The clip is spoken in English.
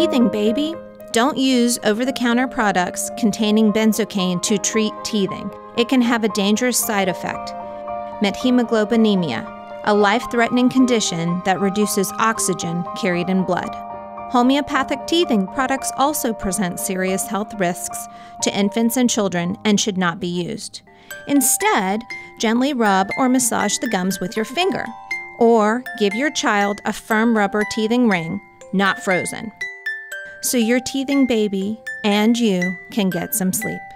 teething, baby. Don't use over-the-counter products containing benzocaine to treat teething. It can have a dangerous side effect, methemoglobinemia, a life-threatening condition that reduces oxygen carried in blood. Homeopathic teething products also present serious health risks to infants and children and should not be used. Instead, gently rub or massage the gums with your finger, or give your child a firm rubber teething ring, not frozen, so your teething baby and you can get some sleep.